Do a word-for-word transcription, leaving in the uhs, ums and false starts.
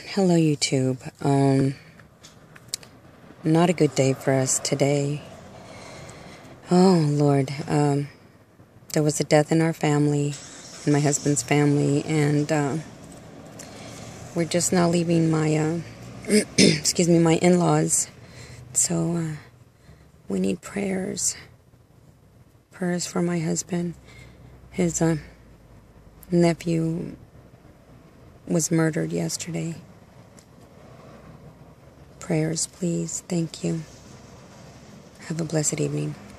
Hello, YouTube. Um, not a good day for us today. Oh, Lord. Um, there was a death in our family, in my husband's family, and uh, we're just now leaving my, uh, excuse me, my in-laws. So uh, we need prayers. Prayers for my husband. His uh, nephew was murdered yesterday. Prayers, please. Thank you. Have a blessed evening.